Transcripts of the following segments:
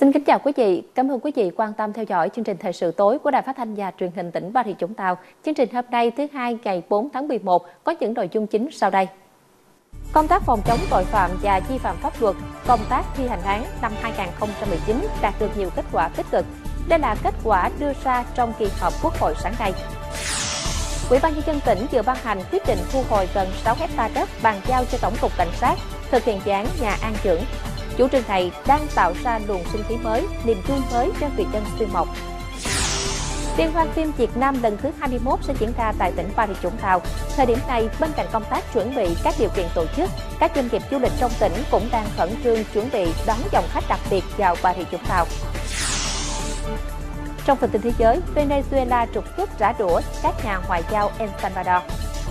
Xin kính chào quý vị, cảm ơn quý vị quan tâm theo dõi chương trình Thời sự tối của Đài Phát thanh và Truyền hình tỉnh Bà Rịa Vũng Tàu. Chương trình hôm nay thứ Hai ngày 4 tháng 11 có những nội dung chính sau đây. Công tác phòng chống tội phạm và vi phạm pháp luật, công tác thi hành án năm 2019 đạt được nhiều kết quả tích cực. Đây là kết quả đưa ra trong kỳ họp Quốc hội sáng nay. Ủy ban nhân dân tỉnh vừa ban hành quyết định thu hồi gần 6 hectare đất bàn giao cho Tổng cục Cảnh sát thực hiện dự án nhà an dưỡng. Chủ trương này đang tạo ra luồng sinh khí mới, niềm vui mới cho người dân Xuyên Mộc. Liên hoan phim Việt Nam lần thứ 21 sẽ diễn ra tại tỉnh Bà Rịa Vũng Tàu. Thời điểm này, bên cạnh công tác chuẩn bị các điều kiện tổ chức, các doanh nghiệp du lịch trong tỉnh cũng đang khẩn trương chuẩn bị đón dòng khách đặc biệt vào Bà Rịa Vũng Tàu. Trong phần tin thế giới, Venezuela trục xuất trả đũa các nhà ngoại giao El Salvador.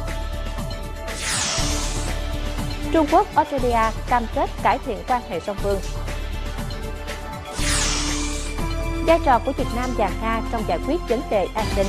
Trung Quốc, Australia cam kết cải thiện quan hệ song phương. Vai trò của Việt Nam và Nga trong giải quyết vấn đề an ninh.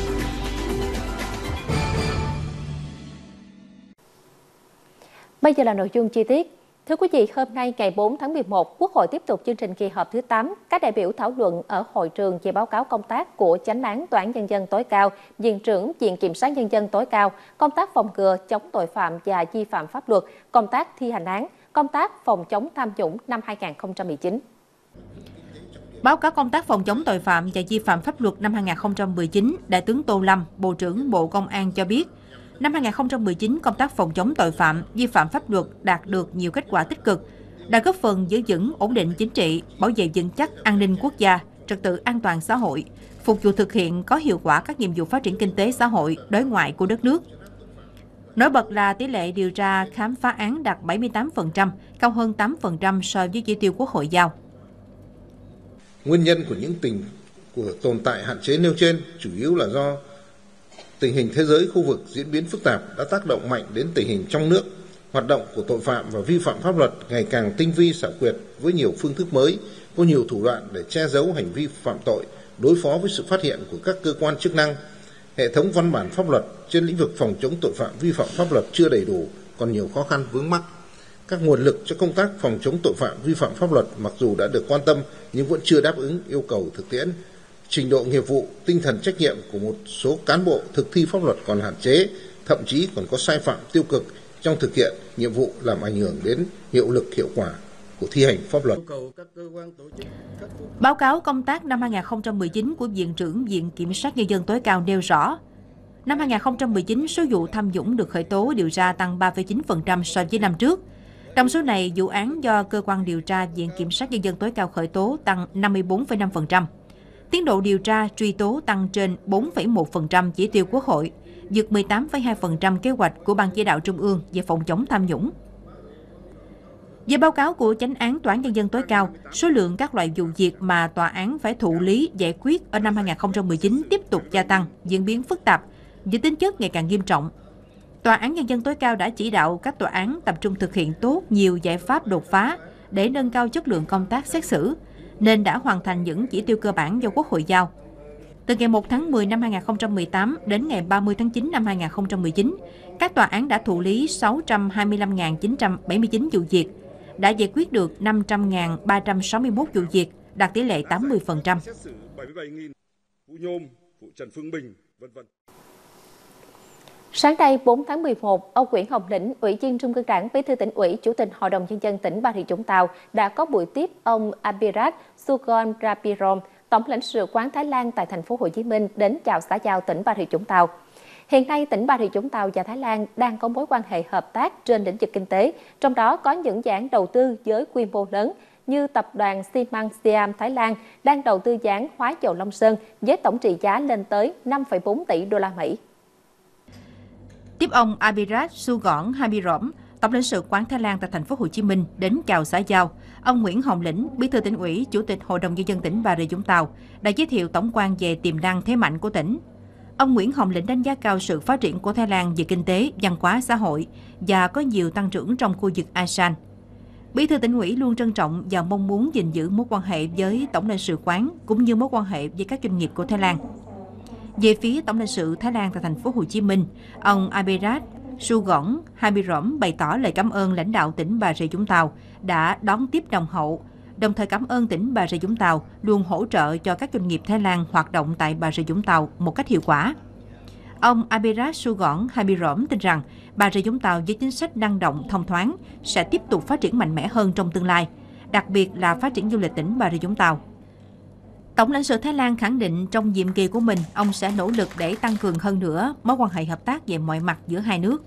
Bây giờ là nội dung chi tiết. Thưa quý vị, hôm nay ngày 4 tháng 11, Quốc hội tiếp tục chương trình kỳ họp thứ 8. Các đại biểu thảo luận ở hội trường về báo cáo công tác của Chánh án Tòa án Nhân dân tối cao, Viện trưởng Viện Kiểm sát Nhân dân tối cao, công tác phòng ngừa, chống tội phạm và vi phạm pháp luật, công tác thi hành án, công tác phòng chống tham nhũng năm 2019. Báo cáo công tác phòng chống tội phạm và vi phạm pháp luật năm 2019, Đại tướng Tô Lâm, Bộ trưởng Bộ Công an cho biết, năm 2019, công tác phòng chống tội phạm, vi phạm pháp luật đạt được nhiều kết quả tích cực, đã góp phần giữ vững ổn định chính trị, bảo vệ vững chắc an ninh quốc gia, trật tự an toàn xã hội, phục vụ thực hiện có hiệu quả các nhiệm vụ phát triển kinh tế xã hội, đối ngoại của đất nước. Nổi bật là tỷ lệ điều tra khám phá án đạt 78%, cao hơn 8% so với chỉ tiêu Quốc hội giao. Nguyên nhân của những tồn tại hạn chế nêu trên chủ yếu là do tình hình thế giới khu vực diễn biến phức tạp đã tác động mạnh đến tình hình trong nước. Hoạt động của tội phạm và vi phạm pháp luật ngày càng tinh vi xảo quyệt với nhiều phương thức mới, có nhiều thủ đoạn để che giấu hành vi phạm tội, đối phó với sự phát hiện của các cơ quan chức năng. Hệ thống văn bản pháp luật trên lĩnh vực phòng chống tội phạm vi phạm pháp luật chưa đầy đủ, còn nhiều khó khăn vướng mắc. Các nguồn lực cho công tác phòng chống tội phạm vi phạm pháp luật mặc dù đã được quan tâm nhưng vẫn chưa đáp ứng yêu cầu thực tiễn. Trình độ nghiệp vụ, tinh thần trách nhiệm của một số cán bộ thực thi pháp luật còn hạn chế, thậm chí còn có sai phạm tiêu cực trong thực hiện nhiệm vụ làm ảnh hưởng đến hiệu lực hiệu quả của thi hành pháp luật. Báo cáo công tác năm 2019 của Viện trưởng Viện Kiểm sát Nhân dân tối cao nêu rõ, năm 2019, số vụ tham nhũng được khởi tố điều tra tăng 3,9% so với năm trước. Trong số này, vụ án do Cơ quan điều tra Viện Kiểm sát Nhân dân tối cao khởi tố tăng 54,5%. Tiến độ điều tra, truy tố tăng trên 4,1% chỉ tiêu Quốc hội, vượt 18,2% kế hoạch của Ban Chỉ đạo Trung ương về phòng chống tham nhũng. Về báo cáo của Chánh án Tòa án Nhân dân tối cao, số lượng các loại vụ việc mà tòa án phải thụ lý giải quyết ở năm 2019 tiếp tục gia tăng, diễn biến phức tạp, với tính chất ngày càng nghiêm trọng. Tòa án Nhân dân tối cao đã chỉ đạo các tòa án tập trung thực hiện tốt nhiều giải pháp đột phá để nâng cao chất lượng công tác xét xử, nên đã hoàn thành những chỉ tiêu cơ bản do Quốc hội giao. Từ ngày 1 tháng 10 năm 2018 đến ngày 30 tháng 9 năm 2019, các tòa án đã thụ lý 625.979 vụ việc, đã giải quyết được 500.361 vụ việc, đạt tỷ lệ 80%. Sáng nay 4 tháng 11, ông Nguyễn Hồng Lĩnh, Ủy viên Trung ương Đảng, Bí thư Tỉnh ủy, Chủ tịch Hội đồng Nhân dân tỉnh Bà Rịa Vũng Tàu đã có buổi tiếp ông Abhirat Sugonrapirom, Tổng lãnh sự quán Thái Lan tại thành phố Hồ Chí Minh đến chào xã giao tỉnh Bà Rịa Vũng Tàu. Hiện nay, tỉnh Bà Rịa Vũng Tàu và Thái Lan đang có mối quan hệ hợp tác trên lĩnh vực kinh tế, trong đó có những dự án đầu tư với quy mô lớn như tập đoàn xi măng Siam Thái Lan đang đầu tư dự án hóa dầu Long Sơn với tổng trị giá lên tới 5,4 tỷ đô la Mỹ. Tiếp ông Abhirat Sugonrapirom, Tổng lãnh sự quán Thái Lan tại thành phố Hồ Chí Minh đến chào xã giao, ông Nguyễn Hồng Lĩnh, Bí thư Tỉnh ủy, Chủ tịch Hội đồng Nhân dân tỉnh Bà Rịa Vũng Tàu đã giới thiệu tổng quan về tiềm năng thế mạnh của tỉnh. Ông Nguyễn Hồng Lĩnh đánh giá cao sự phát triển của Thái Lan về kinh tế, văn hóa, xã hội và có nhiều tăng trưởng trong khu vực ASEAN. Bí thư Tỉnh ủy luôn trân trọng và mong muốn gìn giữ mối quan hệ với Tổng lãnh sự quán cũng như mối quan hệ với các doanh nghiệp của Thái Lan. Về phía Tổng lãnh sự Thái Lan tại thành phố Hồ Chí Minh, ông Abhirat Sugonrapirom bày tỏ lời cảm ơn lãnh đạo tỉnh Bà Rịa Vũng Tàu đã đón tiếp nồng hậu, đồng thời cảm ơn tỉnh Bà Rịa Vũng Tàu luôn hỗ trợ cho các doanh nghiệp Thái Lan hoạt động tại Bà Rịa Vũng Tàu một cách hiệu quả. Ông Abirat Sugorn Habirom tin rằng Bà Rịa Vũng Tàu với chính sách năng động, thông thoáng sẽ tiếp tục phát triển mạnh mẽ hơn trong tương lai, đặc biệt là phát triển du lịch tỉnh Bà Rịa Vũng Tàu. Tổng lãnh sự Thái Lan khẳng định trong nhiệm kỳ của mình, ông sẽ nỗ lực để tăng cường hơn nữa mối quan hệ hợp tác về mọi mặt giữa hai nước.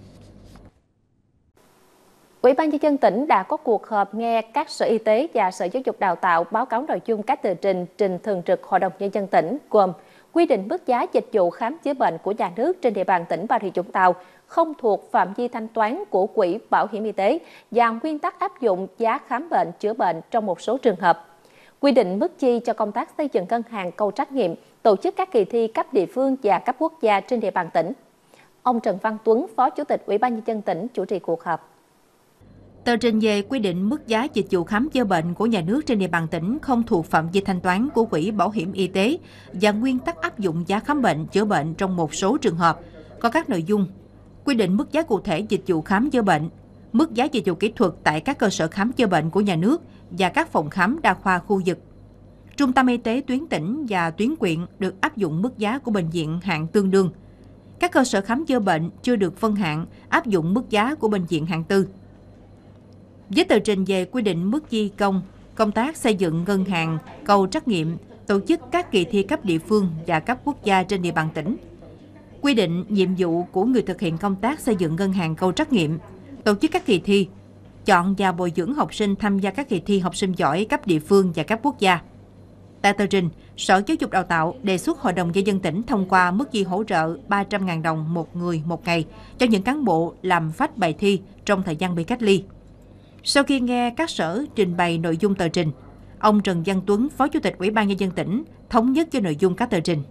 Ủy ban Nhân dân tỉnh đã có cuộc họp nghe các Sở Y tế và Sở Giáo dục Đào tạo báo cáo nội dung các tờ trình thường trực Hội đồng Nhân dân tỉnh gồm quy định mức giá dịch vụ khám chữa bệnh của nhà nước trên địa bàn tỉnh Bà Rịa Vũng Tàu không thuộc phạm vi thanh toán của Quỹ Bảo hiểm Y tế và nguyên tắc áp dụng giá khám bệnh chữa bệnh trong một số trường hợp. Quy định mức chi cho công tác xây dựng ngân hàng câu trắc nghiệm, tổ chức các kỳ thi cấp địa phương và cấp quốc gia trên địa bàn tỉnh. Ông Trần Văn Tuấn, Phó Chủ tịch Ủy ban Nhân dân tỉnh chủ trì cuộc họp. Tờ trình về quy định mức giá dịch vụ khám chữa bệnh của nhà nước trên địa bàn tỉnh không thuộc phạm vi thanh toán của Quỹ Bảo hiểm Y tế và nguyên tắc áp dụng giá khám bệnh chữa bệnh trong một số trường hợp có các nội dung: quy định mức giá cụ thể dịch vụ khám chữa bệnh, mức giá dịch vụ kỹ thuật tại các cơ sở khám chữa bệnh của nhà nước và các phòng khám đa khoa khu vực. Trung tâm y tế tuyến tỉnh và tuyến huyện được áp dụng mức giá của bệnh viện hạng tương đương. Các cơ sở khám chữa bệnh chưa được phân hạng áp dụng mức giá của bệnh viện hạng tư. Với tờ trình về quy định mức chi công tác xây dựng ngân hàng câu trắc nghiệm, tổ chức các kỳ thi cấp địa phương và cấp quốc gia trên địa bàn tỉnh. Quy định nhiệm vụ của người thực hiện công tác xây dựng ngân hàng câu trắc nghiệm, tổ chức các kỳ thi, chọn và bồi dưỡng học sinh tham gia các kỳ thi học sinh giỏi cấp địa phương và cấp quốc gia. Tại tờ trình, Sở Giáo dục Đào tạo đề xuất Hội đồng Nhân dân tỉnh thông qua mức chi hỗ trợ 300.000 đồng một người một ngày cho những cán bộ làm phách bài thi trong thời gian bị cách ly. Sau khi nghe các sở trình bày nội dung tờ trình, ông Trần Văn Tuấn, Phó Chủ tịch Ủy ban Nhân dân tỉnh, thống nhất với nội dung các tờ trình.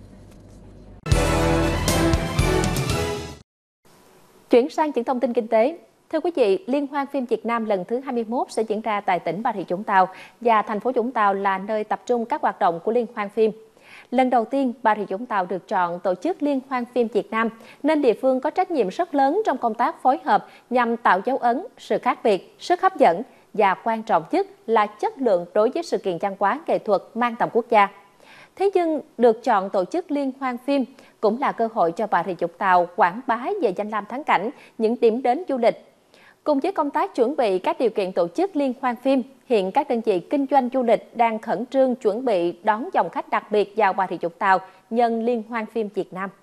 Chuyển sang những thông tin kinh tế. Thưa quý vị, Liên hoan phim Việt Nam lần thứ 21 sẽ diễn ra tại tỉnh Bà Rịa Vũng Tàu và thành phố Vũng Tàu là nơi tập trung các hoạt động của Liên hoan phim. Lần đầu tiên, Bà Rịa Vũng Tàu được chọn tổ chức Liên hoan phim Việt Nam, nên địa phương có trách nhiệm rất lớn trong công tác phối hợp nhằm tạo dấu ấn, sự khác biệt, sức hấp dẫn và quan trọng nhất là chất lượng đối với sự kiện văn hóa nghệ thuật mang tầm quốc gia. Thế nhưng, được chọn tổ chức Liên hoan phim cũng là cơ hội cho Bà Rịa Vũng Tàu quảng bá về danh lam thắng cảnh, những điểm đến du lịch. Cùng với công tác chuẩn bị các điều kiện tổ chức Liên hoan phim, hiện các đơn vị kinh doanh du lịch đang khẩn trương chuẩn bị đón dòng khách đặc biệt vào Bà Rịa Vũng Tàu nhân Liên hoan phim Việt Nam.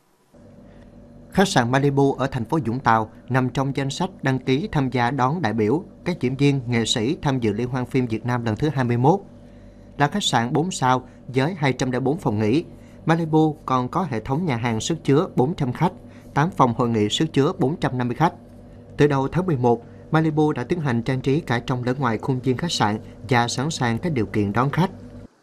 Khách sạn Malibu ở thành phố Vũng Tàu nằm trong danh sách đăng ký tham gia đón đại biểu, các diễn viên, nghệ sĩ tham dự Liên hoan phim Việt Nam lần thứ 21. Là khách sạn 4 sao với 204 phòng nghỉ, Malibu còn có hệ thống nhà hàng sức chứa 400 khách, 8 phòng hội nghị sức chứa 450 khách. Từ đầu tháng 11, Malibu đã tiến hành trang trí cả trong lẫn ngoài khuôn viên khách sạn và sẵn sàng các điều kiện đón khách.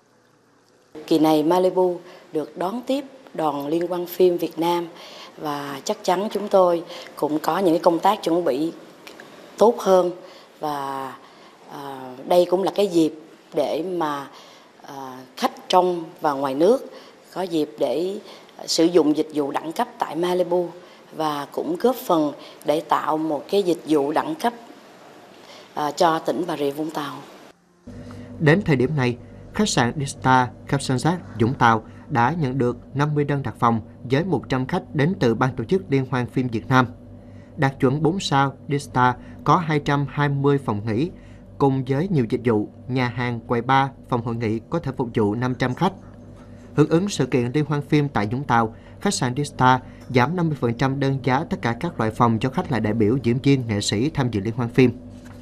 Kỳ này Malibu được đón tiếp đoàn Liên hoan phim Việt Nam và chắc chắn chúng tôi cũng có những công tác chuẩn bị tốt hơn, và đây cũng là cái dịp để mà khách trong và ngoài nước có dịp để sử dụng dịch vụ đẳng cấp tại Malibu, và cũng góp phần để tạo một cái dịch vụ đẳng cấp cho tỉnh Bà Rịa Vũng Tàu. Đến thời điểm này, khách sạn D-Star Capsansac Vũng Tàu đã nhận được 50 đơn đặt phòng với 100 khách đến từ ban tổ chức Liên hoan phim Việt Nam. Đạt chuẩn 4 sao, D-Star có 220 phòng nghỉ, cùng với nhiều dịch vụ, nhà hàng, quầy bar, phòng hội nghị có thể phục vụ 500 khách. Hưởng ứng sự kiện Liên hoan phim tại Vũng Tàu, khách sạn D-Star giảm 50% đơn giá tất cả các loại phòng cho khách là đại biểu, diễn viên, nghệ sĩ tham dự Liên hoan phim.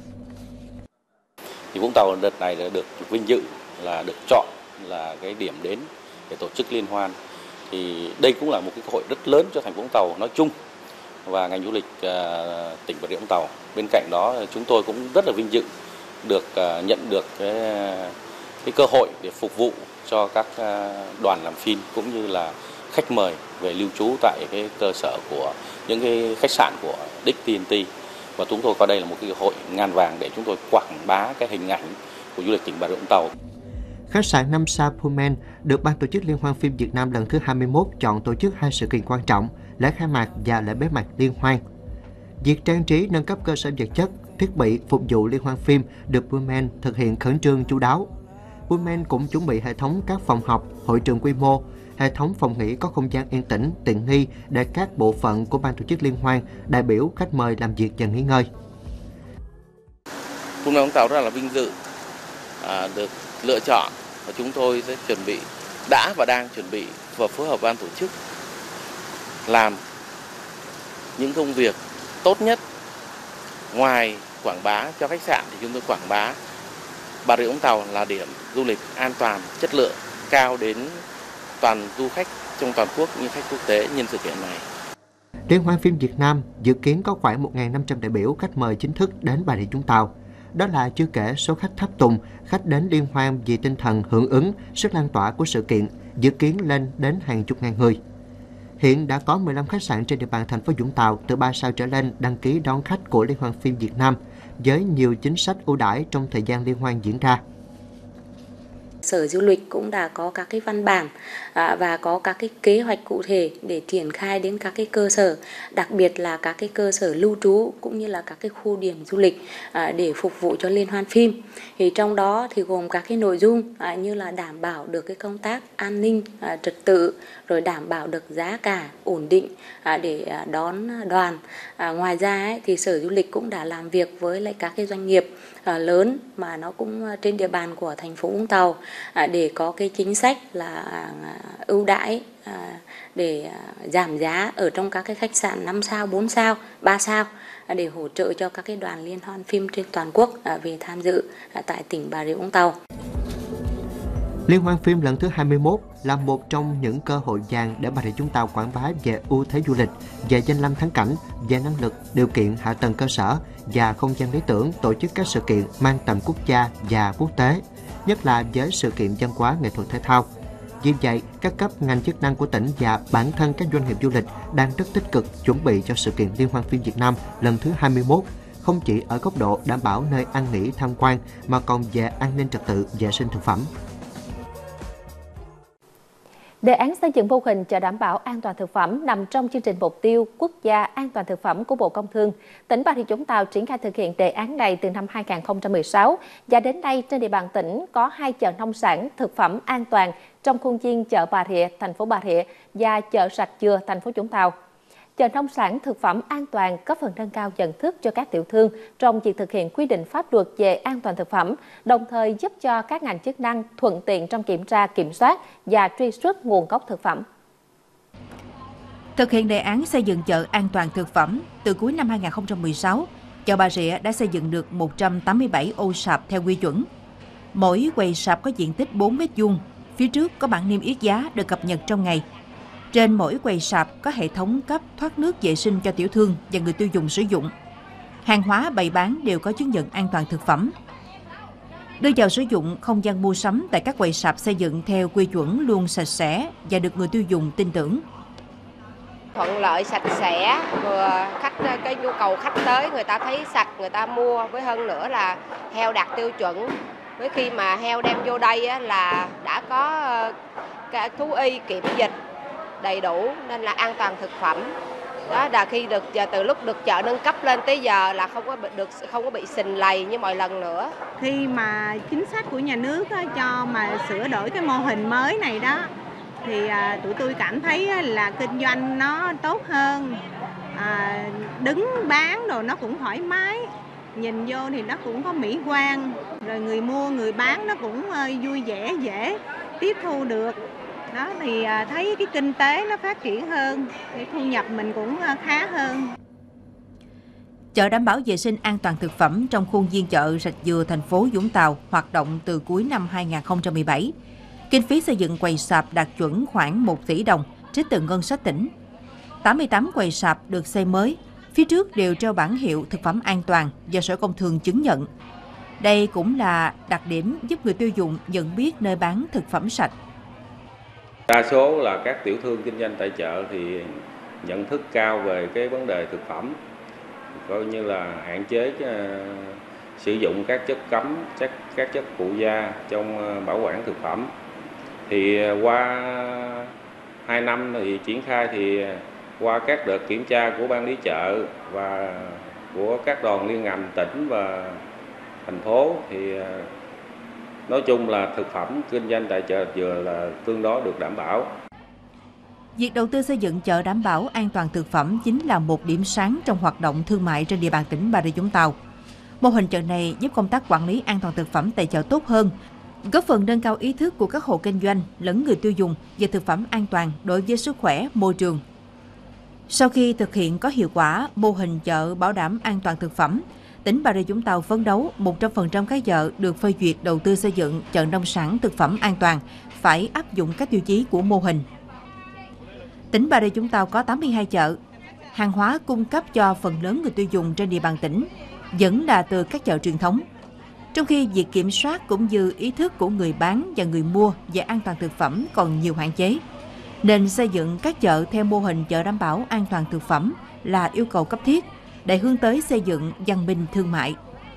Thì Vũng Tàu đợt này được vinh dự là được chọn là cái điểm đến để tổ chức liên hoan. Thì đây cũng là một cái cơ hội rất lớn cho thành phố Vũng Tàu nói chung và ngành du lịch tỉnh Bà Rịa Vũng Tàu. Bên cạnh đó chúng tôi cũng rất là vinh dự được nhận được cái cơ hội để phục vụ cho các đoàn làm phim cũng như là khách mời về lưu trú tại cái cơ sở của những cái khách sạn của Dick TNT, và chúng tôi coi đây là một cái hội ngàn vàng để chúng tôi quảng bá cái hình ảnh của du lịch tỉnh Bà Rịa Vũng Tàu. Khách sạn 5 sao Pullman được ban tổ chức Liên hoan phim Việt Nam lần thứ 21 chọn tổ chức 2 sự kiện quan trọng, lễ khai mạc và lễ bế mạc liên hoan. Việc trang trí nâng cấp cơ sở vật chất, thiết bị phục vụ liên hoan phim được Pullman thực hiện khẩn trương chu đáo. Pullman cũng chuẩn bị hệ thống các phòng học, hội trường quy mô, hệ thống phòng nghỉ có không gian yên tĩnh, tiện nghi để các bộ phận của ban tổ chức liên hoan, đại biểu, khách mời làm việc và nghỉ ngơi. Pullman Vũng Tàu rất là vinh dự được lựa chọn và chúng tôi sẽ đã và đang chuẩn bị và phối hợp ban tổ chức làm những công việc tốt nhất. Ngoài quảng bá cho khách sạn thì chúng tôi quảng bá Bà Rịa Vũng Tàu là điểm du lịch an toàn, chất lượng cao đến toàn du khách trong toàn quốc như khách quốc tế nhân sự kiện này. Liên hoan phim Việt Nam dự kiến có khoảng 1.500 đại biểu khách mời chính thức đến Bà Rịa Vũng Tàu. Đó là chưa kể số khách tháp tùng, khách đến liên hoan vì tinh thần hưởng ứng, sức lan tỏa của sự kiện, dự kiến lên đến hàng chục ngàn người. Hiện đã có 15 khách sạn trên địa bàn thành phố Vũng Tàu từ 3 sao trở lên đăng ký đón khách của Liên hoan phim Việt Nam, với nhiều chính sách ưu đãi trong thời gian liên hoan diễn ra. Sở Du lịch cũng đã có các cái văn bản và có các cái kế hoạch cụ thể để triển khai đến các cái cơ sở, đặc biệt là các cái cơ sở lưu trú cũng như là các cái khu điểm du lịch để phục vụ cho liên hoan phim. Thì trong đó thì gồm các cái nội dung như là đảm bảo được cái công tác an ninh trật tự, rồi đảm bảo được giá cả ổn định để đón đoàn. Ngoài ra thì Sở Du lịch cũng đã làm việc với lại các cái doanh nghiệp lớn mà nó cũng trên địa bàn của thành phố Vũng Tàu để có cái chính sách là ưu đãi để giảm giá ở trong các cái khách sạn 5 sao, 4 sao, 3 sao để hỗ trợ cho các cái đoàn liên hoan phim trên toàn quốc về tham dự tại tỉnh Bà Rịa Vũng Tàu. Liên hoan phim lần thứ 21 là một trong những cơ hội vàng để Bà Rịa Vũng Tàu quảng bá về ưu thế du lịch, về danh lam thắng cảnh, về năng lực, điều kiện hạ tầng cơ sở và không gian lý tưởng tổ chức các sự kiện mang tầm quốc gia và quốc tế, nhất là với sự kiện văn hóa nghệ thuật thể thao. Vì vậy, các cấp ngành chức năng của tỉnh và bản thân các doanh nghiệp du lịch đang rất tích cực chuẩn bị cho sự kiện Liên hoan phim Việt Nam lần thứ 21, không chỉ ở góc độ đảm bảo nơi ăn nghỉ tham quan mà còn về an ninh trật tự, vệ sinh thực phẩm. Đề án xây dựng mô hình chợ đảm bảo an toàn thực phẩm nằm trong chương trình mục tiêu quốc gia an toàn thực phẩm của Bộ Công Thương. Tỉnh Bà Rịa Vũng Tàu triển khai thực hiện đề án này từ năm 2016 và đến nay trên địa bàn tỉnh có 2 chợ nông sản thực phẩm an toàn trong khuôn viên chợ Bà Rịa, thành phố Bà Rịa và chợ Rạch Dừa, thành phố Vũng Tàu. Chợ nông sản thực phẩm an toàn góp phần nâng cao nhận thức cho các tiểu thương trong việc thực hiện quy định pháp luật về an toàn thực phẩm, đồng thời giúp cho các ngành chức năng thuận tiện trong kiểm tra, kiểm soát và truy xuất nguồn gốc thực phẩm. Thực hiện đề án xây dựng chợ an toàn thực phẩm, từ cuối năm 2016, chợ Bà Rịa đã xây dựng được 187 ô sạp theo quy chuẩn. Mỗi quầy sạp có diện tích 4 m², phía trước có bảng niêm yết giá được cập nhật trong ngày. Trên mỗi quầy sạp có hệ thống cấp thoát nước vệ sinh cho tiểu thương và người tiêu dùng sử dụng. Hàng hóa bày bán đều có chứng nhận an toàn thực phẩm. Đưa vào sử dụng không gian mua sắm tại các quầy sạp xây dựng theo quy chuẩn luôn sạch sẽ và được người tiêu dùng tin tưởng. Thuận lợi, sạch sẽ, vừa cái nhu cầu khách tới người ta thấy sạch người ta mua, với hơn nữa là heo đạt tiêu chuẩn. Với khi mà heo đem vô đây là đã có thú y kiểm dịch đầy đủ nên là an toàn thực phẩm. Đó là khi được từ lúc được chợ nâng cấp lên tới giờ là không có bị sình lầy như mọi lần nữa. Khi mà chính sách của nhà nước cho mà sửa đổi cái mô hình mới này đó thì tụi tôi cảm thấy là kinh doanh nó tốt hơn, đứng bán đồ nó cũng thoải mái, nhìn vô thì nó cũng có mỹ quan, rồi người mua người bán nó cũng vui vẻ, dễ tiếp thu được. Đó thì thấy cái kinh tế nó phát triển hơn, cái thu nhập mình cũng khá hơn. Chợ đảm bảo vệ sinh an toàn thực phẩm trong khuôn viên chợ Rạch Dừa, thành phố Vũng Tàu hoạt động từ cuối năm 2017. Kinh phí xây dựng quầy sạp đạt chuẩn khoảng 1 tỷ đồng trích từ ngân sách tỉnh. 88 quầy sạp được xây mới, phía trước đều treo bảng hiệu thực phẩm an toàn do Sở Công Thương chứng nhận. Đây cũng là đặc điểm giúp người tiêu dùng nhận biết nơi bán thực phẩm sạch. Đa số là các tiểu thương kinh doanh tại chợ thì nhận thức cao về cái vấn đề thực phẩm, coi như là hạn chế sử dụng các chất cấm, các chất phụ gia trong bảo quản thực phẩm. Thì qua 2 năm thì triển khai thì qua các đợt kiểm tra của ban lý chợ và của các đoàn liên ngành tỉnh và thành phố thì nói chung là thực phẩm kinh doanh tại chợ Rạch Dừa là tương đối được đảm bảo. Việc đầu tư xây dựng chợ đảm bảo an toàn thực phẩm chính là một điểm sáng trong hoạt động thương mại trên địa bàn tỉnh Bà Rịa Vũng Tàu. Mô hình chợ này giúp công tác quản lý an toàn thực phẩm tại chợ tốt hơn, góp phần nâng cao ý thức của các hộ kinh doanh lẫn người tiêu dùng về thực phẩm an toàn đối với sức khỏe, môi trường. Sau khi thực hiện có hiệu quả mô hình chợ bảo đảm an toàn thực phẩm, tỉnh Bà Rịa Vũng Tàu phấn đấu 100% các chợ được phê duyệt đầu tư xây dựng chợ nông sản thực phẩm an toàn phải áp dụng các tiêu chí của mô hình. Tỉnh Bà Rịa Vũng Tàu có 82 chợ. Hàng hóa cung cấp cho phần lớn người tiêu dùng trên địa bàn tỉnh vẫn là từ các chợ truyền thống. Trong khi việc kiểm soát cũng như ý thức của người bán và người mua về an toàn thực phẩm còn nhiều hạn chế, nên xây dựng các chợ theo mô hình chợ đảm bảo an toàn thực phẩm là yêu cầu cấp thiết để hướng tới xây dựng văn minh thương mại.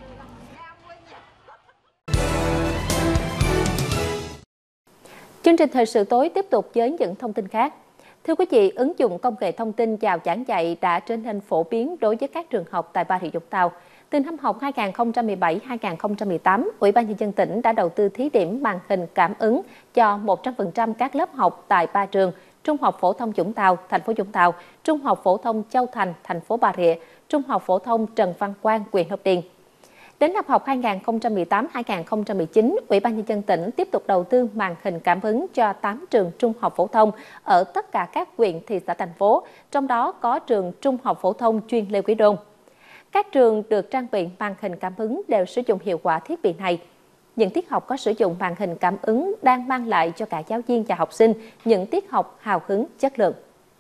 Chương trình thời sự tối tiếp tục với những thông tin khác. Thưa quý vị, ứng dụng công nghệ thông tin vào giảng dạy đã trở nên phổ biến đối với các trường học tại Bà Rịa Vũng Tàu. Từ năm học 2017-2018, Ủy ban Nhân dân tỉnh đã đầu tư thí điểm màn hình cảm ứng cho 100% các lớp học tại 3 trường: Trung học phổ thông Vũng Tàu, thành phố Vũng Tàu, Trung học phổ thông Châu Thành, thành phố Bà Rịa, Trung học phổ thông Trần Văn Quang, huyện Hợp Điền. Đến năm học 2018-2019, Ủy ban Nhân dân tỉnh tiếp tục đầu tư màn hình cảm ứng cho 8 trường trung học phổ thông ở tất cả các huyện, thị xã, thành phố, trong đó có trường Trung học phổ thông chuyên Lê Quý Đôn. Các trường được trang bị màn hình cảm ứng đều sử dụng hiệu quả thiết bị này. Những tiết học có sử dụng màn hình cảm ứng đang mang lại cho cả giáo viên và học sinh những tiết học hào hứng, chất lượng.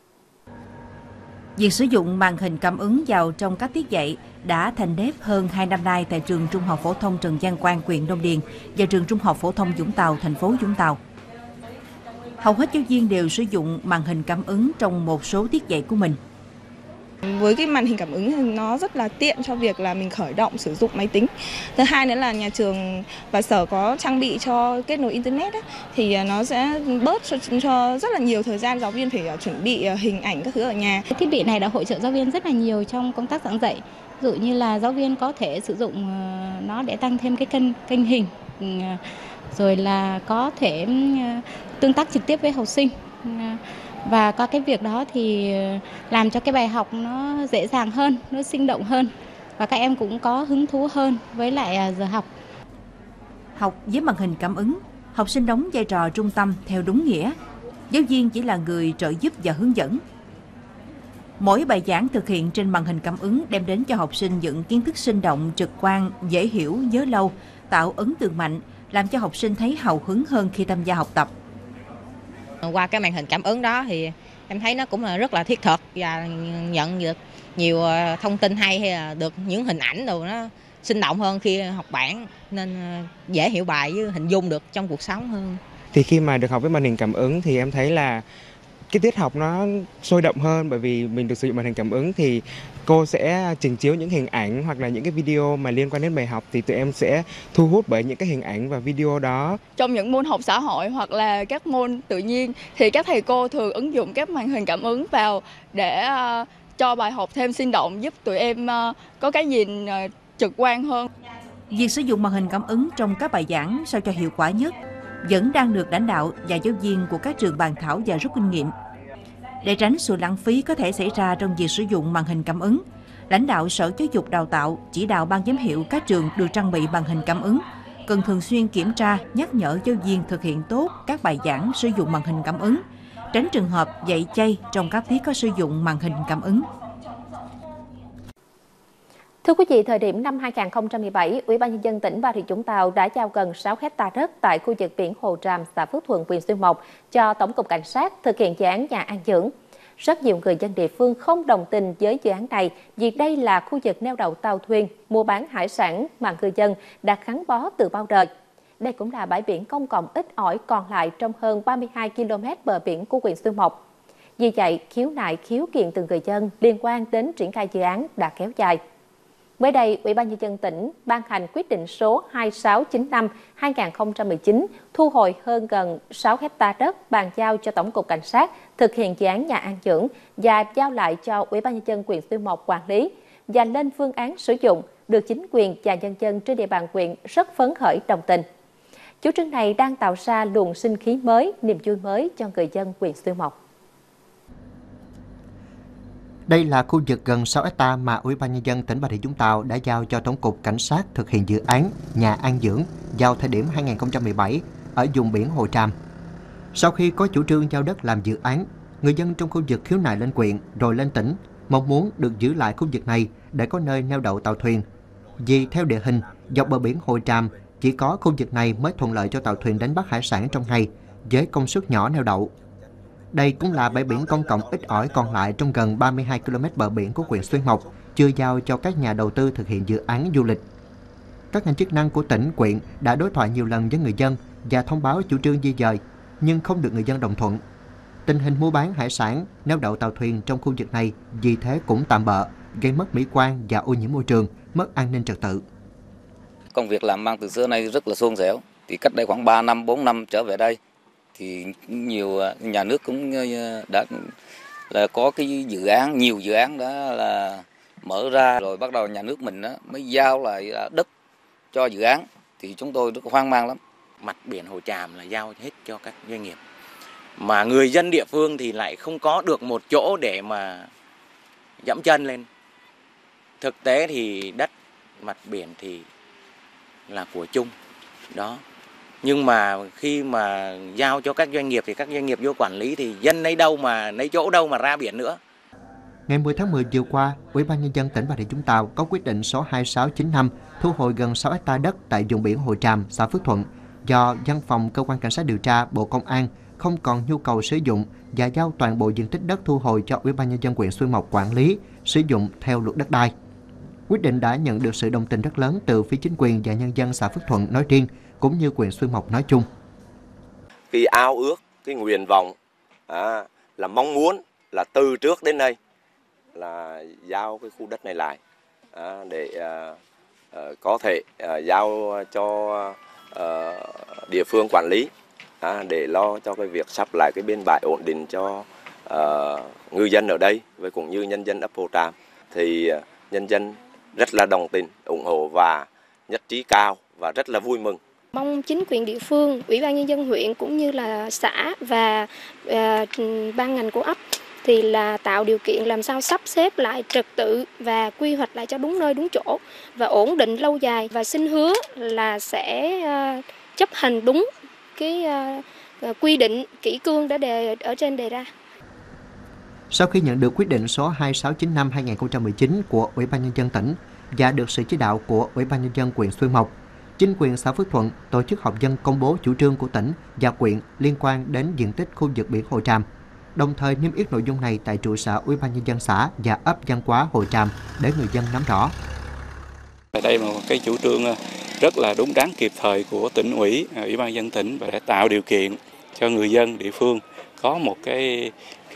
Việc sử dụng màn hình cảm ứng vào trong các tiết dạy đã thành nếp hơn 2 năm nay tại trường Trung học phổ thông Trần Văn Quang, huyện Đông Điền và trường Trung học phổ thông Vũng Tàu, thành phố Vũng Tàu. Hầu hết giáo viên đều sử dụng màn hình cảm ứng trong một số tiết dạy của mình. Với cái màn hình cảm ứng thì nó rất là tiện cho việc là mình khởi động sử dụng máy tính. Thứ hai nữa là nhà trường và sở có trang bị cho kết nối internet ấy, thì nó sẽ bớt cho rất là nhiều thời gian giáo viên phải chuẩn bị hình ảnh các thứ ở nhà. Cái thiết bị này đã hỗ trợ giáo viên rất là nhiều trong công tác giảng dạy. Ví dụ như là giáo viên có thể sử dụng nó để tăng thêm cái kênh hình, rồi là có thể tương tác trực tiếp với học sinh. Và qua cái việc đó thì làm cho cái bài học nó dễ dàng hơn, nó sinh động hơn và các em cũng có hứng thú hơn với lại giờ học. Học với màn hình cảm ứng, học sinh đóng vai trò trung tâm theo đúng nghĩa. Giáo viên chỉ là người trợ giúp và hướng dẫn. Mỗi bài giảng thực hiện trên màn hình cảm ứng đem đến cho học sinh những kiến thức sinh động, trực quan, dễ hiểu, nhớ lâu, tạo ấn tượng mạnh, làm cho học sinh thấy hào hứng hơn khi tham gia học tập. Qua cái màn hình cảm ứng đó thì em thấy nó cũng là rất là thiết thực và nhận được nhiều thông tin hay, hay là được những hình ảnh đồ nó sinh động hơn khi học bản, nên dễ hiểu bài với hình dung được trong cuộc sống hơn. Thì khi mà được học với màn hình cảm ứng thì em thấy là cái tiết học nó sôi động hơn, bởi vì mình được sử dụng màn hình cảm ứng thì cô sẽ trình chiếu những hình ảnh hoặc là những cái video mà liên quan đến bài học, thì tụi em sẽ thu hút bởi những cái hình ảnh và video đó. Trong những môn học xã hội hoặc là các môn tự nhiên thì các thầy cô thường ứng dụng các màn hình cảm ứng vào để cho bài học thêm sinh động, giúp tụi em có cái nhìn trực quan hơn. Việc sử dụng màn hình cảm ứng trong các bài giảng sao cho hiệu quả nhất vẫn đang được lãnh đạo và giáo viên của các trường bàn thảo và rút kinh nghiệm. Để tránh sự lãng phí có thể xảy ra trong việc sử dụng màn hình cảm ứng, lãnh đạo Sở Giáo dục Đào tạo chỉ đạo ban giám hiệu các trường được trang bị màn hình cảm ứng cần thường xuyên kiểm tra, nhắc nhở giáo viên thực hiện tốt các bài giảng sử dụng màn hình cảm ứng, tránh trường hợp dạy chay trong các tiết có sử dụng màn hình cảm ứng. Thưa quý vị, thời điểm năm 2017, Ủy ban Nhân dân tỉnh Bà Rịa Vũng Tàu đã giao gần 6 hectare đất tại khu vực biển Hồ Tràm, xã Phước Thuận, huyện Xuyên Mộc cho Tổng cục Cảnh sát thực hiện dự án nhà an dưỡng. Rất nhiều người dân địa phương không đồng tình với dự án này vì đây là khu vực neo đậu tàu thuyền, mua bán hải sản mà ngư dân đã gắn bó từ bao đời. Đây cũng là bãi biển công cộng ít ỏi còn lại trong hơn 32 km bờ biển của huyện Xuyên Mộc. Vì vậy, khiếu nại khiếu kiện từ người dân liên quan đến triển khai dự án đã kéo dài. Mới đây, Ủy ban Nhân dân tỉnh ban hành quyết định số 2695/2019 thu hồi hơn gần 6 hectare đất bàn giao cho Tổng cục Cảnh sát thực hiện dự án nhà an dưỡng và giao lại cho Ủy ban Nhân dân huyện Xuyên Mộc quản lý và lên phương án sử dụng, được chính quyền và nhân dân trên địa bàn huyện rất phấn khởi đồng tình. Chủ trương này đang tạo ra luồng sinh khí mới, niềm vui mới cho người dân huyện Xuyên Mộc. Đây là khu vực gần 6 hectare mà Ủy ban Nhân dân tỉnh Bà Rịa Vũng Tàu đã giao cho Tổng cục Cảnh sát thực hiện dự án nhà an dưỡng vào thời điểm 2017 ở vùng biển Hồ Tràm. Sau khi có chủ trương giao đất làm dự án, người dân trong khu vực khiếu nại lên huyện rồi lên tỉnh, mong muốn được giữ lại khu vực này để có nơi neo đậu tàu thuyền. Vì theo địa hình, dọc bờ biển Hồ Tràm chỉ có khu vực này mới thuận lợi cho tàu thuyền đánh bắt hải sản trong ngày với công suất nhỏ neo đậu. Đây cũng là bãi biển công cộng ít ỏi còn lại trong gần 32 km bờ biển của huyện Xuyên Mộc, chưa giao cho các nhà đầu tư thực hiện dự án du lịch. Các ngành chức năng của tỉnh, huyện đã đối thoại nhiều lần với người dân và thông báo chủ trương di dời, nhưng không được người dân đồng thuận. Tình hình mua bán hải sản, neo đậu tàu thuyền trong khu vực này vì thế cũng tạm bợ, gây mất mỹ quan và ô nhiễm môi trường, mất an ninh trật tự. Công việc làm ăn từ xưa nay rất là suôn sẻ. Thì cách đây khoảng 3 năm, 4 năm trở về đây thì nhiều nhà nước cũng đã là có cái dự án, nhiều dự án đó là mở ra, rồi bắt đầu nhà nước mình đó mới giao lại đất cho dự án, thì chúng tôi rất hoang mang lắm. Mặt biển Hồ Tràm là giao hết cho các doanh nghiệp, mà người dân địa phương thì lại không có được một chỗ để mà dẫm chân lên. Thực tế thì đất mặt biển thì là của chung đó, nhưng mà khi mà giao cho các doanh nghiệp thì các doanh nghiệp vô quản lý thì dân lấy chỗ đâu mà ra biển nữa. Ngày 10 tháng 10 vừa qua, Ủy ban Nhân dân tỉnh Bà Rịa Vũng Tàu có quyết định số 2695 thu hồi gần 6 hectare đất tại vùng biển Hồ Tràm, xã Phước Thuận do Văn phòng Cơ quan Cảnh sát điều tra Bộ Công an không còn nhu cầu sử dụng và giao toàn bộ diện tích đất thu hồi cho Ủy ban Nhân dân huyện Xuyên Mộc quản lý, sử dụng theo luật đất đai. Quyết định đã nhận được sự đồng tình rất lớn từ phía chính quyền và nhân dân xã Phước Thuận nói riêng, cũng như huyện Xuyên Mộc nói chung. Cái ao ước, cái nguyện vọng là mong muốn là từ trước đến nay là giao cái khu đất này lại để có thể giao cho địa phương quản lý để lo cho cái việc sắp lại cái biên bãi ổn định cho ngư dân ở đây với cũng như nhân dân ấp Hồ Tràm. Thì nhân dân rất là đồng tình, ủng hộ và nhất trí cao và rất là vui mừng. Mong chính quyền địa phương, Ủy ban Nhân dân huyện cũng như là xã và ban ngành của ấp thì là tạo điều kiện làm sao sắp xếp lại trật tự và quy hoạch lại cho đúng nơi đúng chỗ và ổn định lâu dài, và xin hứa là sẽ chấp hành đúng cái quy định kỷ cương đã ở trên đề ra. Sau khi nhận được quyết định số 2695/2019 của Ủy ban Nhân dân tỉnh và được sự chỉ đạo của Ủy ban Nhân dân huyện Xuyên Mộc, chính quyền xã Phước Thuận tổ chức họp dân công bố chủ trương của tỉnh và huyện liên quan đến diện tích khu vực biển Hồ Tràm, đồng thời niêm yết nội dung này tại trụ sở Ủy ban Nhân dân xã và ấp Văn Quá Hồ Tràm để người dân nắm rõ. Đây là một cái chủ trương rất là đúng đắn kịp thời của tỉnh ủy, Ủy ban Nhân dân tỉnh, và để tạo điều kiện cho người dân địa phương có một cái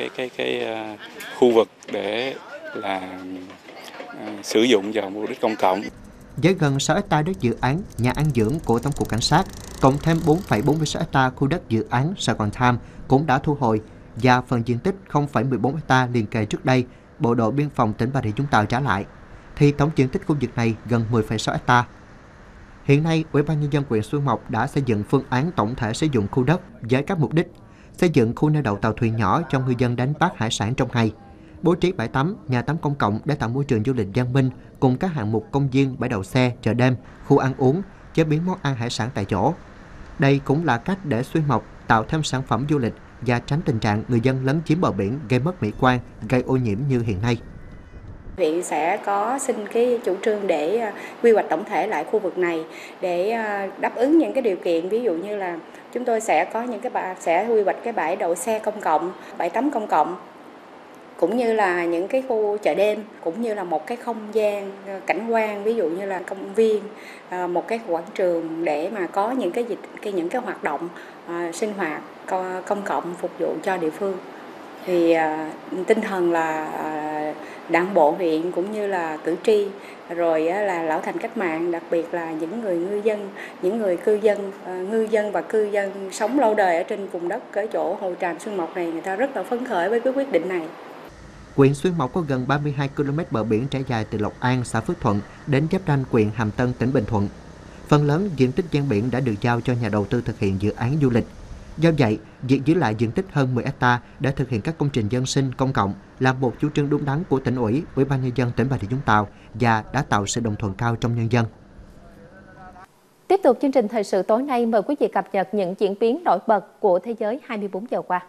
khu vực để là sử dụng vào mục đích công cộng. Với gần 6 hectare đất dự án nhà an dưỡng của Tổng cục Cảnh sát, cộng thêm 4,46 hectare khu đất dự án Sài Gòn Tham cũng đã thu hồi, và phần diện tích 0,14 hectare liền kề trước đây Bộ đội Biên phòng tỉnh Bà Rịa Vũng Tàu trả lại, thì tổng diện tích khu vực này gần 10,6 hectare. Hiện nay, Ủy ban Nhân dân huyện Xuyên Mộc đã xây dựng phương án tổng thể sử dụng khu đất với các mục đích: xây dựng khu neo đậu tàu thuyền nhỏ cho ngư dân đánh bắt hải sản trong ngày, bố trí bãi tắm, nhà tắm công cộng để tạo môi trường du lịch văn minh cùng các hạng mục công viên, bãi đậu xe, chợ đêm, khu ăn uống, chế biến món ăn hải sản tại chỗ. Đây cũng là cách để Xuyên Mộc tạo thêm sản phẩm du lịch và tránh tình trạng người dân lấn chiếm bờ biển gây mất mỹ quan, gây ô nhiễm như hiện nay. Huyện sẽ có xin cái chủ trương để quy hoạch tổng thể lại khu vực này để đáp ứng những cái điều kiện, ví dụ như là chúng tôi sẽ có những sẽ quy hoạch cái bãi đậu xe công cộng, bãi tắm công cộng, cũng như là những cái khu chợ đêm, cũng như là một cái không gian cảnh quan, ví dụ như là công viên, một cái quảng trường để mà có những cái hoạt động sinh hoạt công cộng phục vụ cho địa phương. Thì tinh thần là đảng bộ huyện cũng như là cử tri, rồi là lão thành cách mạng, đặc biệt là những người ngư dân, những người ngư dân và cư dân sống lâu đời ở trên vùng đất ở chỗ Hồ Tràm Xuyên Mộc này, người ta rất là phấn khởi với cái quyết định này. Huyện Xuyên Mộc có gần 32 km bờ biển trải dài từ Lộc An, xã Phước Thuận đến giáp ranh huyện Hàm Tân, tỉnh Bình Thuận. Phần lớn diện tích ven biển đã được giao cho nhà đầu tư thực hiện dự án du lịch. Do vậy, việc giữ lại diện tích hơn 10 ha để thực hiện các công trình dân sinh công cộng là một chủ trương đúng đắn của tỉnh ủy, Ủy ban nhân dân tỉnh Bà Rịa Vũng Tàu và đã tạo sự đồng thuận cao trong nhân dân. Tiếp tục chương trình thời sự tối nay, mời quý vị cập nhật những diễn biến nổi bật của thế giới 24 giờ qua.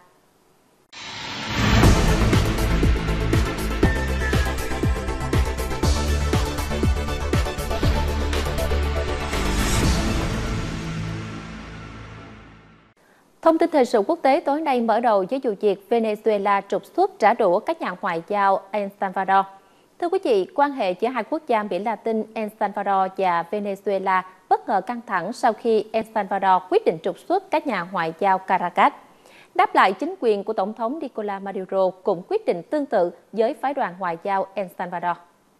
Thông tin thời sự quốc tế tối nay mở đầu với vụ việc Venezuela trục xuất trả đũa các nhà ngoại giao El Salvador. Thưa quý vị, quan hệ giữa hai quốc gia Mỹ Latin El Salvador và Venezuela bất ngờ căng thẳng sau khi El Salvador quyết định trục xuất các nhà ngoại giao Caracas. Đáp lại, chính quyền của Tổng thống Nicolás Maduro cũng quyết định tương tự với phái đoàn ngoại giao El Salvador.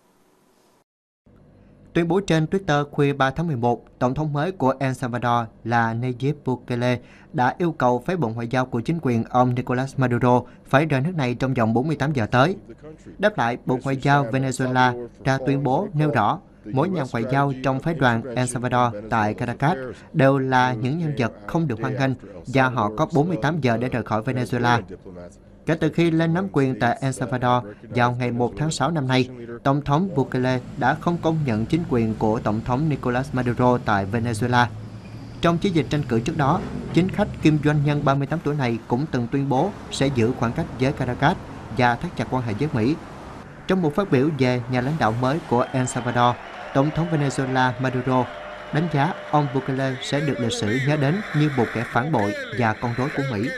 Tuyên bố trên Twitter khuya 3 tháng 11, Tổng thống mới của El Salvador là Nayib Bukele đã yêu cầu phái bộ ngoại giao của chính quyền ông Nicolás Maduro phải rời nước này trong vòng 48 giờ tới. Đáp lại, Bộ Ngoại giao Venezuela ra tuyên bố nêu rõ mỗi nhà ngoại giao trong phái đoàn El Salvador tại Caracas đều là những nhân vật không được hoan nghênh và họ có 48 giờ để rời khỏi Venezuela. Kể từ khi lên nắm quyền tại El Salvador vào ngày 1 tháng 6 năm nay, Tổng thống Bukele đã không công nhận chính quyền của Tổng thống Nicolás Maduro tại Venezuela. Trong chiến dịch tranh cử trước đó, chính khách kim doanh nhân 38 tuổi này cũng từng tuyên bố sẽ giữ khoảng cách với Caracas và thắt chặt quan hệ với Mỹ. Trong một phát biểu về nhà lãnh đạo mới của El Salvador, Tổng thống Venezuela Maduro đánh giá ông Bukele sẽ được lịch sử nhớ đến như một kẻ phản bội và con rối của Mỹ.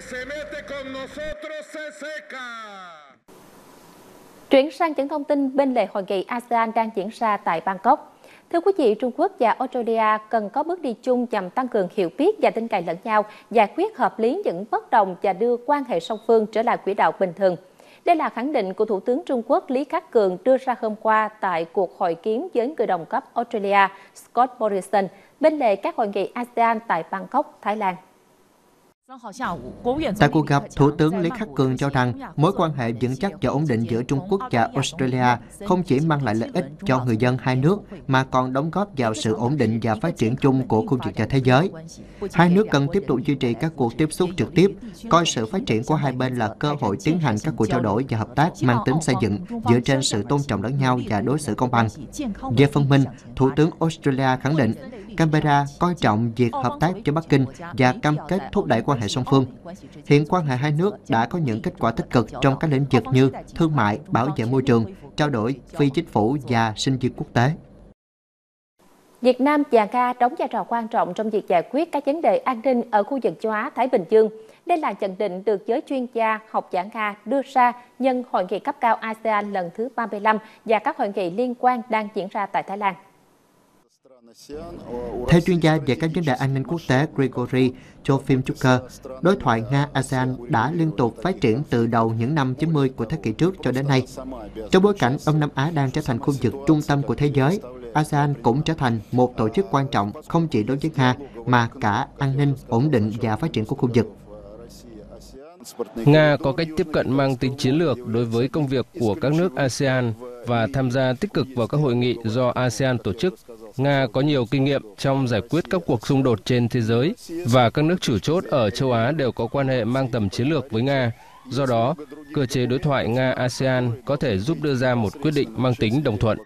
Chuyển sang những thông tin bên lề hội nghị ASEAN đang diễn ra tại Bangkok. Thưa quý vị, Trung Quốc và Australia cần có bước đi chung nhằm tăng cường hiểu biết và tin cậy lẫn nhau, giải quyết hợp lý những bất đồng và đưa quan hệ song phương trở lại quỹ đạo bình thường. Đây là khẳng định của Thủ tướng Trung Quốc Lý Khắc Cường đưa ra hôm qua tại cuộc hội kiến với người đồng cấp Australia Scott Morrison bên lề các hội nghị ASEAN tại Bangkok, Thái Lan. Tại cuộc gặp, Thủ tướng Lý Khắc Cường cho rằng mối quan hệ vững chắc và ổn định giữa Trung Quốc và Australia không chỉ mang lại lợi ích cho người dân hai nước mà còn đóng góp vào sự ổn định và phát triển chung của khu vực và thế giới. Hai nước cần tiếp tục duy trì các cuộc tiếp xúc trực tiếp, coi sự phát triển của hai bên là cơ hội tiến hành các cuộc trao đổi và hợp tác mang tính xây dựng dựa trên sự tôn trọng lẫn nhau và đối xử công bằng. Về phần mình, Thủ tướng Australia khẳng định Canberra coi trọng việc hợp tác với Bắc Kinh và cam kết thúc đẩy quan hệ song phương. Hiện quan hệ hai nước đã có những kết quả tích cực trong các lĩnh vực như thương mại, bảo vệ môi trường, trao đổi phi chính phủ và sinh viên quốc tế. Việt Nam và Nga đóng vai trò quan trọng trong việc giải quyết các vấn đề an ninh ở khu vực châu Á-Thái Bình Dương. Đây là nhận định được giới chuyên gia học giả Nga đưa ra nhân hội nghị cấp cao ASEAN lần thứ 35 và các hội nghị liên quan đang diễn ra tại Thái Lan. Theo chuyên gia về các vấn đề an ninh quốc tế Grigory Chofimchuk, đối thoại Nga-ASEAN đã liên tục phát triển từ đầu những năm 90 của thế kỷ trước cho đến nay. Trong bối cảnh Đông Nam Á đang trở thành khu vực trung tâm của thế giới, ASEAN cũng trở thành một tổ chức quan trọng không chỉ đối với Nga mà cả an ninh, ổn định và phát triển của khu vực. Nga có cách tiếp cận mang tính chiến lược đối với công việc của các nước ASEAN và tham gia tích cực vào các hội nghị do ASEAN tổ chức. Nga có nhiều kinh nghiệm trong giải quyết các cuộc xung đột trên thế giới và các nước chủ chốt ở châu Á đều có quan hệ mang tầm chiến lược với Nga. Do đó, cơ chế đối thoại Nga-ASEAN có thể giúp đưa ra một quyết định mang tính đồng thuận.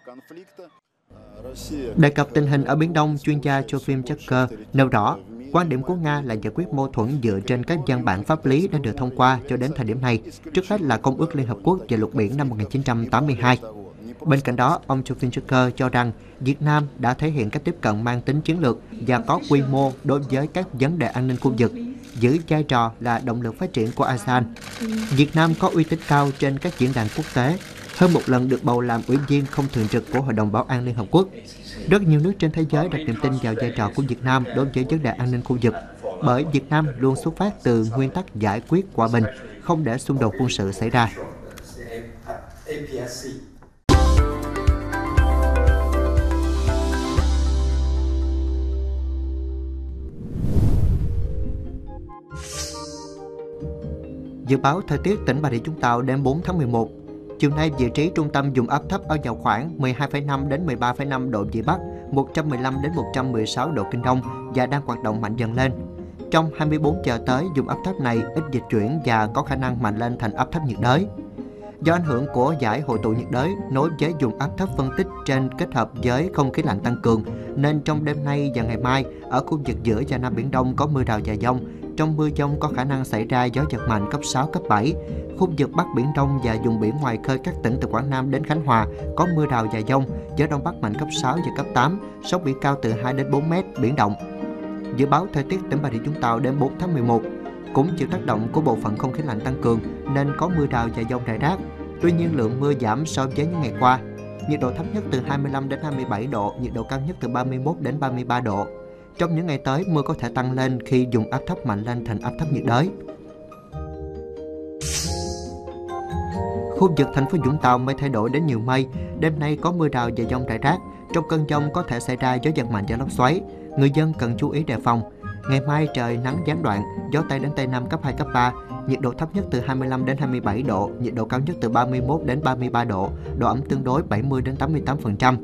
Đề cập tình hình ở Biển Đông, chuyên gia Chofimchuk nêu rõ, quan điểm của Nga là giải quyết mâu thuẫn dựa trên các văn bản pháp lý đã được thông qua cho đến thời điểm này, trước hết là Công ước Liên Hợp Quốc về luật biển năm 1982. Bên cạnh đó, ông Chofimchuk cho rằng Việt Nam đã thể hiện cách tiếp cận mang tính chiến lược và có quy mô đối với các vấn đề an ninh khu vực, giữ vai trò là động lực phát triển của ASEAN. Việt Nam có uy tín cao trên các diễn đàn quốc tế, hơn một lần được bầu làm ủy viên không thường trực của Hội đồng Bảo an Liên Hợp Quốc. Rất nhiều nước trên thế giới đặt niềm tin vào vai trò của Việt Nam đối với vấn đề an ninh khu vực, bởi Việt Nam luôn xuất phát từ nguyên tắc giải quyết hòa bình, không để xung đột quân sự xảy ra. Dự báo thời tiết tỉnh Bà Rịa Vũng Tàu đêm 4 tháng 11. Chiều nay, vị trí trung tâm vùng áp thấp ở vào khoảng 12,5 đến 13,5 độ Vĩ Bắc, 115 đến 116 độ Kinh Đông và đang hoạt động mạnh dần lên. Trong 24 giờ tới, vùng áp thấp này ít dịch chuyển và có khả năng mạnh lên thành áp thấp nhiệt đới. Do ảnh hưởng của giải hội tụ nhiệt đới nối với vùng áp thấp phân tích trên kết hợp với không khí lạnh tăng cường, nên trong đêm nay và ngày mai, ở khu vực giữa và Nam Biển Đông có mưa rào và dông. Trong mưa dông có khả năng xảy ra gió giật mạnh cấp 6, cấp 7. Khu vực Bắc Biển Đông và vùng biển ngoài khơi các tỉnh từ Quảng Nam đến Khánh Hòa có mưa rào và dông, gió Đông Bắc mạnh cấp 6 và cấp 8, sóng biển cao từ 2 đến 4 mét, biển động. Dự báo thời tiết tỉnh Bà Rịa Vũng Tàu đêm 4 tháng 11 cũng chịu tác động của bộ phận không khí lạnh tăng cường nên có mưa rào và dông rải rác. Tuy nhiên lượng mưa giảm so với những ngày qua. Nhiệt độ thấp nhất từ 25 đến 27 độ, nhiệt độ cao nhất từ 31 đến 33 độ. Trong những ngày tới, mưa có thể tăng lên khi vùng áp thấp mạnh lên thành áp thấp nhiệt đới. Khu vực thành phố Vũng Tàu mây thay đổi đến nhiều mây, đêm nay có mưa rào và dông rải rác. Trong cơn dông có thể xảy ra gió giật mạnh và lốc xoáy, người dân cần chú ý đề phòng. Ngày mai trời nắng gián đoạn, gió Tây đến Tây Nam cấp 2, cấp 3, nhiệt độ thấp nhất từ 25 đến 27 độ, nhiệt độ cao nhất từ 31 đến 33 độ, độ ẩm tương đối 70 đến 88%.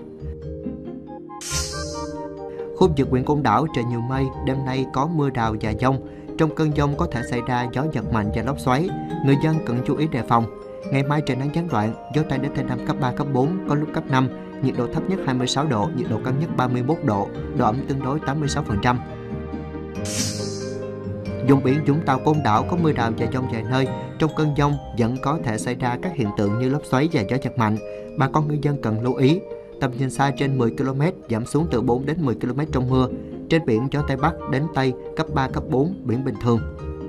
Khu vực huyện Côn Đảo trời nhiều mây, đêm nay có mưa rào và dông. Trong cơn dông có thể xảy ra gió giật mạnh và lốc xoáy, người dân cần chú ý đề phòng. Ngày mai trời nắng gián đoạn, gió Tây đến Tây Nam cấp 3, cấp 4, có lúc cấp 5, nhiệt độ thấp nhất 26 độ, nhiệt độ cao nhất 31 độ, độ ẩm tương đối 86%. Vùng biển Vũng Tàu, Côn Đảo có mưa rào và dông vài nơi. Trong cơn dông vẫn có thể xảy ra các hiện tượng như lốc xoáy và gió giật mạnh. Bà con ngư dân cần lưu ý. Tầm nhìn xa trên 10 km, giảm xuống từ 4 đến 10 km trong mưa. Trên biển gió Tây Bắc đến Tây cấp 3, cấp 4, biển bình thường.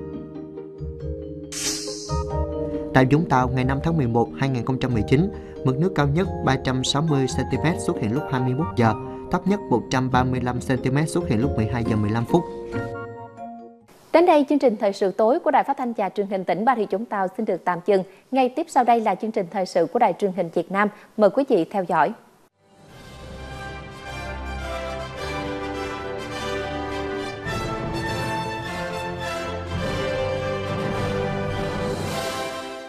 Tại Vũng Tàu, ngày 5 tháng 11, 2019, mực nước cao nhất 360 cm xuất hiện lúc 21 giờ, thấp nhất 135 cm xuất hiện lúc 12 giờ 15 phút. Đến đây, chương trình thời sự tối của Đài Phát thanh và Truyền hình tỉnh Bà Rịa Vũng Tàu xin được tạm dừng. Ngay tiếp sau đây là chương trình thời sự của Đài Truyền hình Việt Nam. Mời quý vị theo dõi.